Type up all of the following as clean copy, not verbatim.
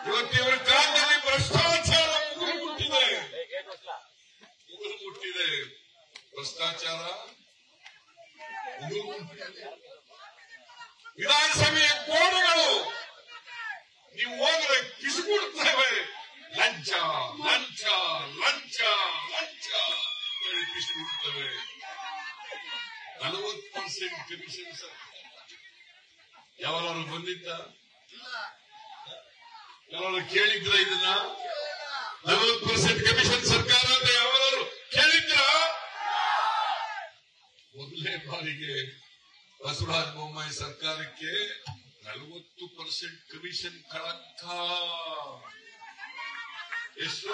ಇವತ್ತಿವರ ಕಾಲದಲ್ಲಿ ಭ್ರಷ್ಟಾಚಾರ ಮುಟ್ಟಿದೆ ಭ್ರಷ್ಟಾಚಾರ ವಿಧಾನಸಭೆಯ ಕೋಣೆಗಳು ನೀವು ಹೋದರೆ ಪಿಸುಗುಡುತ್ತವೆ. ಲಂಚ ಲಂಚ ಲಂಚ ಲಂಚ ಪಿಸುಗುಡುತ್ತವೆ. 40% ಕಮಿಷನ್ ಸರ್ ಯಾವಾರು ಬಂದಿದ್ದ? ಯಾರು ಕೇಳಿದ್ರ? ಇದನ್ನ 40% ಕಮಿಷನ್ ಸರ್ಕಾರ ಅಂತ ಯಾವಾರು ಕೇಳಿದ್ರ? ಮೊದಲನೇ ಬಾರಿಗೆ ಬಸವರಾಜ ಬೊಮ್ಮಾಯಿ ಸರ್ಕಾರಕ್ಕೆ 40% ಕಮಿಷನ್ ಕಳಂಕ. ಎಷ್ಟು?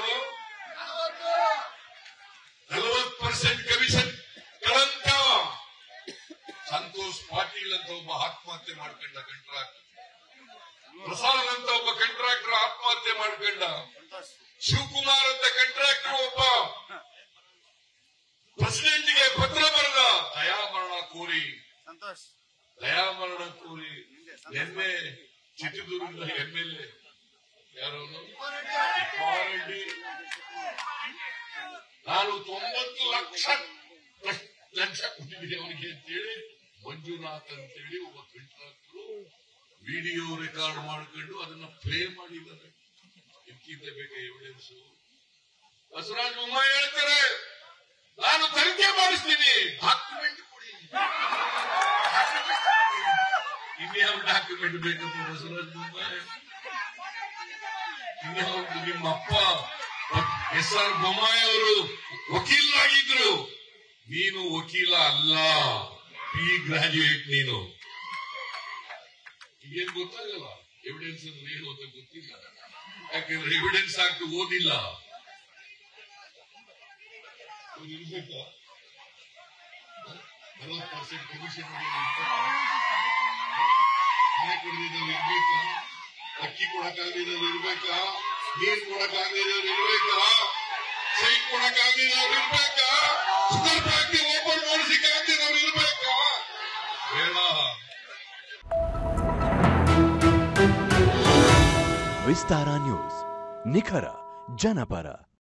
40% ಕಮಿಷನ್ ಕಳಂಕ. ಸಂತೋಷ್ ಪಾಟೀಲ್ ಅಂತ ಒಬ್ಬ ಆತ್ಮಹತ್ಯೆ ಮಾಡ್ಕೊಂಡ ಕಂಟ್ರಾಕ್ಟರ್. ಪ್ರಸಾದ್ ಅಂತ ಒಬ್ಬ ಕಂಟ್ರಾಕ್ಟರ್ ಆತ್ಮಹತ್ಯೆ ಮಾಡ್ಕೊಂಡ. ಶಿವಕುಮಾರ್ ಅಂತ ಕಂಟ್ರಾಕ್ಟರ್ ಒಬ್ಬ ಪ್ರೆಸಿಡೆಂಟ್ಗೆ ಪತ್ರ ಬರೆದ ದಯಾಮರಣ ಕೋರಿ. ನಿನ್ನೆ ಚಿತ್ರದುರ್ಗದ MLA ಯಾರವನು ನಾನು 90 ಲಕ್ಷ ಲಂಚ ಕೊಟ್ಟಿದ್ದೀನಿ ಅವನಿಗೆ ಅಂತೇಳಿ ಮಂಜುನಾಥ್ ಅಂತೇಳಿ ಒಬ್ಬ ಕಂಟ್ರಾಕ್ಟರು ವಿಡಿಯೋ ರೆಕಾರ್ಡ್ ಮಾಡ್ಕೊಂಡು ಅದನ್ನ ಪ್ಲೇ ಮಾಡಿದ್ದಾರೆ. ಇದಕ್ಕಿಂತ ಬೇಕಾ ಎವಿಡೆನ್ಸ್? ಬಸವರಾಜ ಬೊಮ್ಮಾಯಿ ಹೇಳ್ತಾರೆ ನಾನು ತನಿಖೆ ಮಾಡಿಸ್ತೀನಿ, ಡಾಕ್ಯುಮೆಂಟ್ ಕೊಡಿ. ಇನ್ಯಾವ ಡಾಕ್ಯುಮೆಂಟ್ ಬೇಕಪ್ಪ ಬಸವರಾಜ ಬೊಮ್ಮಾಯಿ? ಇನ್ಯಾವುದು? ನಿಮ್ಮ ಅಪ್ಪ SR ಬೊಮ್ಮಾಯಿ ಅವರು ವಕೀಲರಾಗಿದ್ರು, ನೀನು ವಕೀಲ ಅಲ್ಲ, PE ಗ್ರಾಜುಯೇಟ್ ನೀನು. ಈಗೇನು ಗೊತ್ತಾಗಲ್ಲ ಎವಿಡೆನ್ಸ್ ಅಂದ್ರೆ ಏನು ಅಂತ ಗೊತ್ತಿಲ್ಲ. ಯಾಕಂದ್ರೆ ಎವಿಡೆನ್ಸ್ ಹಾಕಿ ಓದಿಲ್ಲ. ಇರ್ಬೇಕಾ 40% ಕಮಿಷನ್ ಇರ್ಬೇಕಾ? ಅಕ್ಕಿ ಕೊಡಕ್ಕಾಗದಿರೋರು ಇರ್ಬೇಕಾ? ನೀರ್ ಕೊಡಕ್ಕಾಗದಿರೋರು ಇರ್ಬೇಕಾ? ಸೈಟ್ ಕೊಡಕ್ಕಾಗದಿರೋರು ಇರ್ಬೇಕಾ? ಶುಗರ್ ಫ್ಯಾಕ್ಟ್ರಿ ಓಪನ್ ಮಾಡಿಸಿಕ್ಕಾಗದಿರೋರು ಇರ್ಬೇಕಾ? ಬೇಡ. ವಿಸ್ತಾರ ನ್ಯೂಸ್, ನಿಖರ ಜನಪರ.